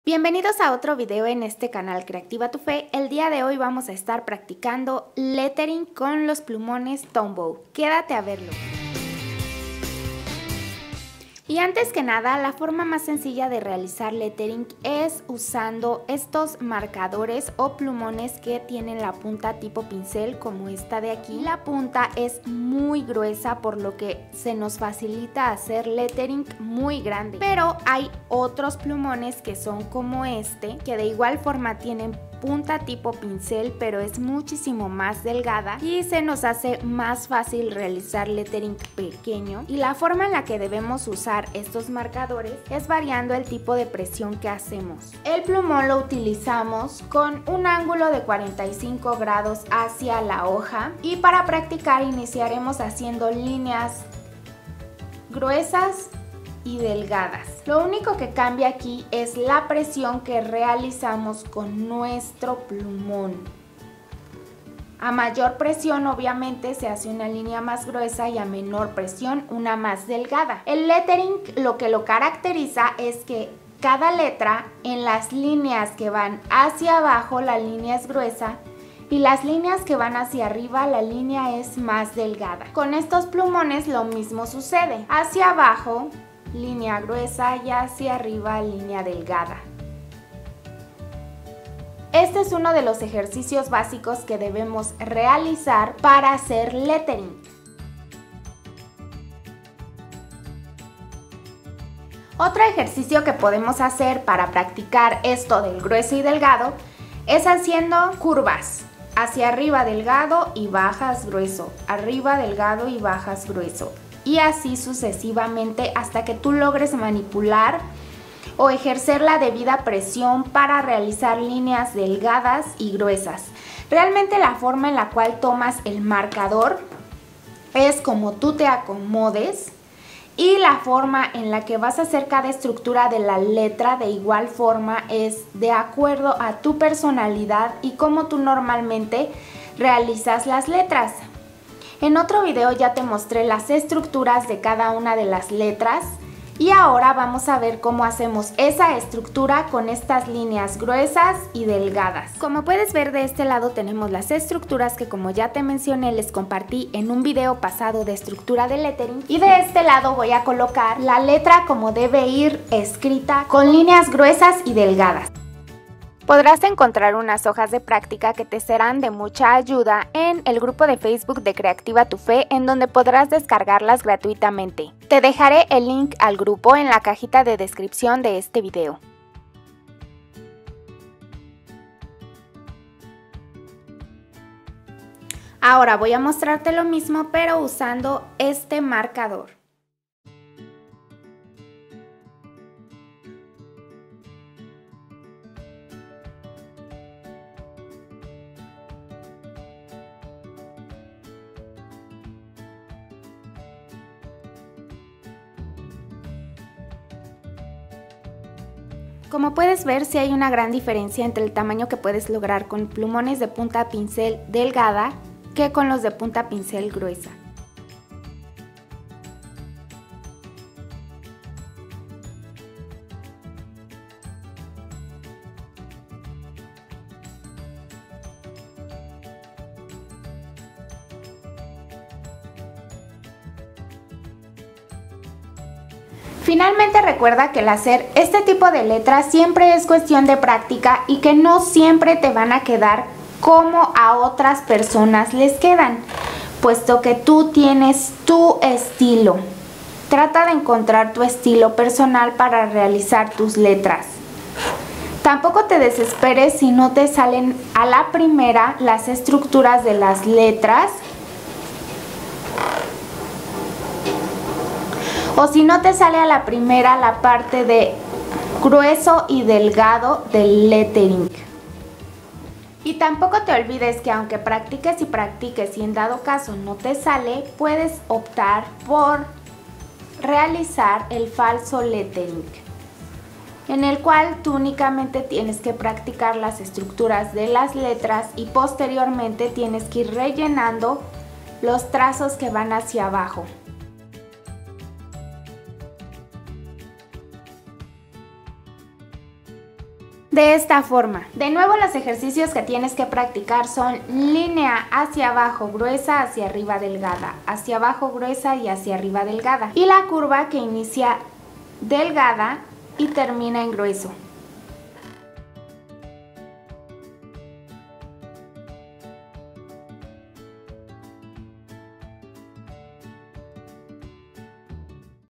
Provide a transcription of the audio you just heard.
Bienvenidos a otro video en este canal Creativa tu Fe. El día de hoy vamos a estar practicando lettering con los plumones Tombow. Quédate a verlo. Y antes que nada, la forma más sencilla de realizar lettering es usando estos marcadores o plumones que tienen la punta tipo pincel como esta de aquí. La punta es muy gruesa, por lo que se nos facilita hacer lettering muy grande. Pero hay otros plumones que son como este, que de igual forma tienen punta tipo pincel, pero es muchísimo más delgada y se nos hace más fácil realizar lettering pequeño. Y la forma en la que debemos usar estos marcadores es variando el tipo de presión que hacemos. El plumón lo utilizamos con un ángulo de 45 grados hacia la hoja, y para practicar iniciaremos haciendo líneas gruesas y delgadas. Lo único que cambia aquí es la presión que realizamos con nuestro plumón. A mayor presión obviamente se hace una línea más gruesa y a menor presión una más delgada. El lettering lo que lo caracteriza es que cada letra en las líneas que van hacia abajo la línea es gruesa y las líneas que van hacia arriba la línea es más delgada. Con estos plumones lo mismo sucede. Hacia abajo línea gruesa y hacia arriba línea delgada. Este es uno de los ejercicios básicos que debemos realizar para hacer lettering. Otro ejercicio que podemos hacer para practicar esto del grueso y delgado es haciendo curvas. Hacia arriba delgado y bajas grueso, arriba delgado y bajas grueso. Y así sucesivamente hasta que tú logres manipular o ejercer la debida presión para realizar líneas delgadas y gruesas. Realmente la forma en la cual tomas el marcador es como tú te acomodes, y la forma en la que vas a hacer cada estructura de la letra de igual forma es de acuerdo a tu personalidad y cómo tú normalmente realizas las letras. En otro video ya te mostré las estructuras de cada una de las letras y ahora vamos a ver cómo hacemos esa estructura con estas líneas gruesas y delgadas. Como puedes ver, de este lado tenemos las estructuras que, como ya te mencioné, les compartí en un video pasado de estructura de lettering, y de este lado voy a colocar la letra como debe ir escrita con líneas gruesas y delgadas. Podrás encontrar unas hojas de práctica que te serán de mucha ayuda en el grupo de Facebook de Creativa tu Fe, en donde podrás descargarlas gratuitamente. Te dejaré el link al grupo en la cajita de descripción de este video. Ahora voy a mostrarte lo mismo, pero usando este marcador. Como puedes ver, sí hay una gran diferencia entre el tamaño que puedes lograr con plumones de punta pincel delgada que con los de punta pincel gruesa. Finalmente, recuerda que el hacer este tipo de letras siempre es cuestión de práctica y que no siempre te van a quedar como a otras personas les quedan, puesto que tú tienes tu estilo. Trata de encontrar tu estilo personal para realizar tus letras. Tampoco te desesperes si no te salen a la primera las estructuras de las letras, o si no te sale a la primera la parte de grueso y delgado del lettering. Y tampoco te olvides que aunque practiques y en dado caso no te sale, puedes optar por realizar el falso lettering, en el cual tú únicamente tienes que practicar las estructuras de las letras y posteriormente tienes que ir rellenando los trazos que van hacia abajo. de esta forma. De nuevo, los ejercicios que tienes que practicar son línea hacia abajo gruesa, hacia arriba delgada, hacia abajo gruesa y hacia arriba delgada. Y la curva que inicia delgada y termina en grueso.